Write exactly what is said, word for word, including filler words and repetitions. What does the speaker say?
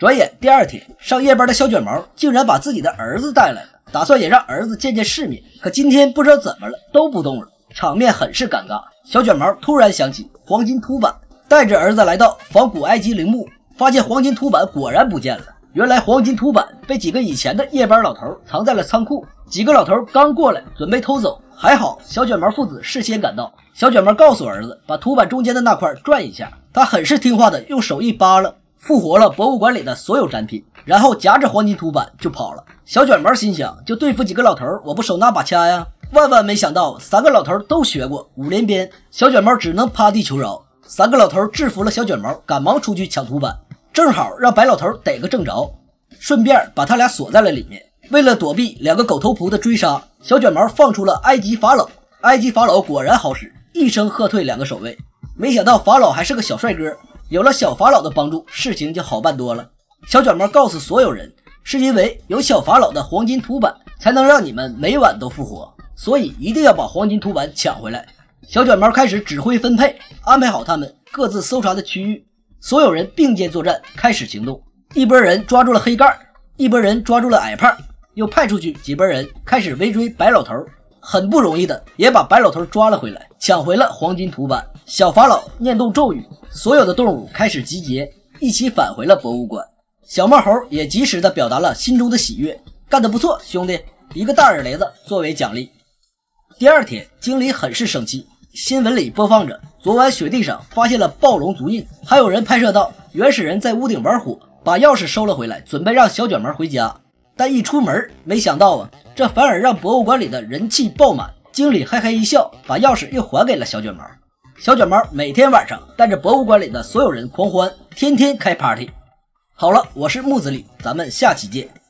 转眼第二天，上夜班的小卷毛竟然把自己的儿子带来了，打算也让儿子见见世面。可今天不知道怎么了，都不动了，场面很是尴尬。小卷毛突然想起黄金凸版，带着儿子来到仿古埃及陵墓，发现黄金凸版果然不见了。原来黄金凸版被几个以前的夜班老头藏在了仓库，几个老头刚过来准备偷走，还好小卷毛父子事先赶到。小卷毛告诉儿子把凸版中间的那块转一下，他很是听话的用手一扒拉，复活了博物馆里的所有展品，然后夹着黄金凸版就跑了。小卷毛心想，就对付几个老头，我不手拿把掐呀？万万没想到，三个老头都学过五连鞭，小卷毛只能趴地求饶。三个老头制服了小卷毛，赶忙出去抢凸版，正好让白老头逮个正着，顺便把他俩锁在了里面。为了躲避两个狗头仆的追杀，小卷毛放出了埃及法老。埃及法老果然好使，一声喝退两个守卫。没想到法老还是个小帅哥，有了小法老的帮助，事情就好办多了。小卷毛告诉所有人，是因为有小法老的黄金凸版，才能让你们每晚都复活，所以一定要把黄金凸版抢回来。小卷毛开始指挥分配，安排好他们各自搜查的区域，所有人并肩作战，开始行动。一拨人抓住了黑盖，一拨人抓住了矮胖，又派出去几拨人开始围追白老头，很不容易的也把白老头抓了回来，抢回了黄金凸版。小法老念动咒语，所有的动物开始集结，一起返回了博物馆。小帽猴也及时的表达了心中的喜悦，干得不错兄弟，一个大耳雷子作为奖励。第二天，经理很是生气，新闻里播放着昨晚雪地上发现了暴龙足印，还有人拍摄到原始人在屋顶玩火，把钥匙收了回来，准备让小卷毛回家。但一出门，没想到啊，这反而让博物馆里的人气爆满。经理嘿嘿一笑，把钥匙又还给了小卷毛。小卷毛每天晚上带着博物馆里的所有人狂欢，天天开 party。好了，我是木子李，咱们下期见。